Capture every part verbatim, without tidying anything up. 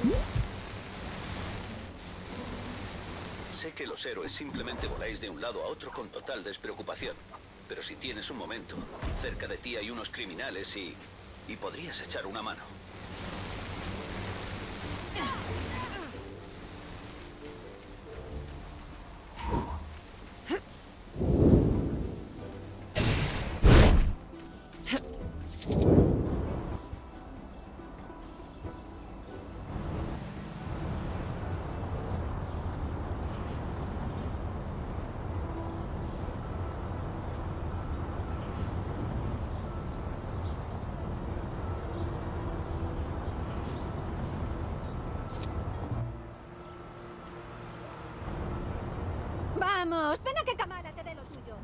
Sé que los héroes simplemente voláis de un lado a otro con total despreocupación. Pero si tienes un momento, cerca de ti hay unos criminales y... y podrías echar una mano. ¡Vamos! ¡Ven a que Kamala te dé lo tuyo!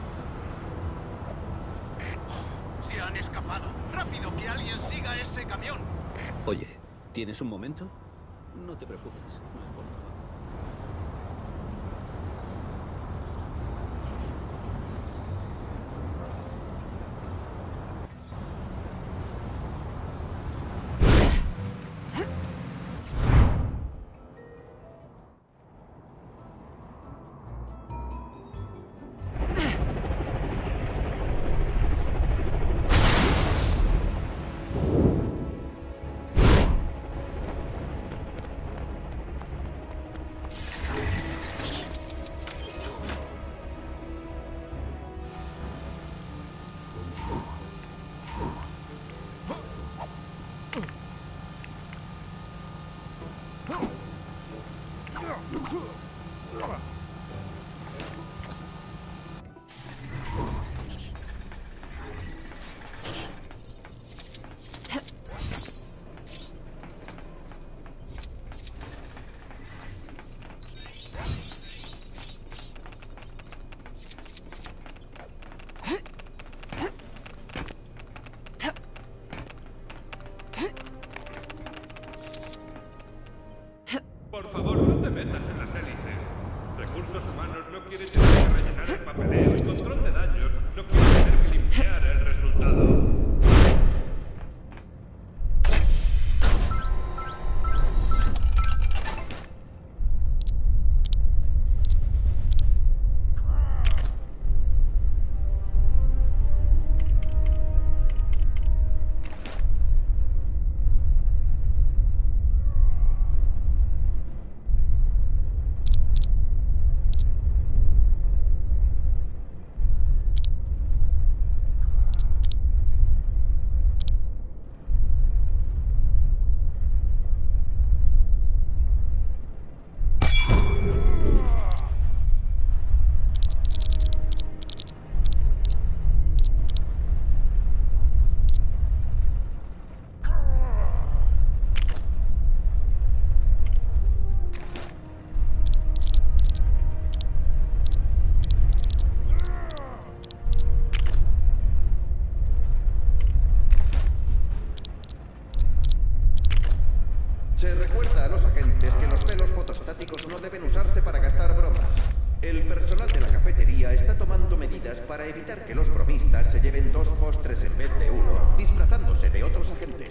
¡Se han escapado! ¡Rápido, que alguien siga ese camión! Oye, ¿tienes un momento? No te preocupes, no es por nada. Por favor, no te metas en las élites. Recursos humanos no quiere tener que rellenar el papeleo y control de daños no quiere tener que limpiar el resultado. Se recuerda a los agentes que los velos fotostáticos no deben usarse para gastar bromas. El personal de la cafetería está tomando medidas para evitar que los bromistas se lleven dos postres en vez de uno, disfrazándose de otros agentes.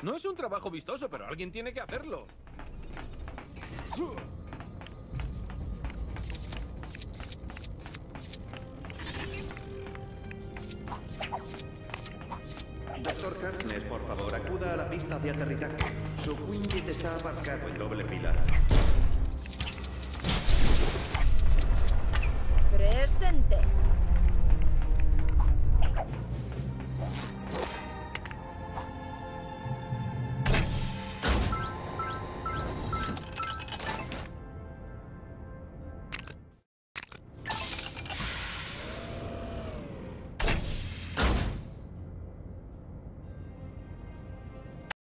No es un trabajo vistoso, pero alguien tiene que hacerlo. Doctor Harkness, por favor, acuda a la pista de aterrizaje. Su Quinjet está aparcado en doble fila. Presente.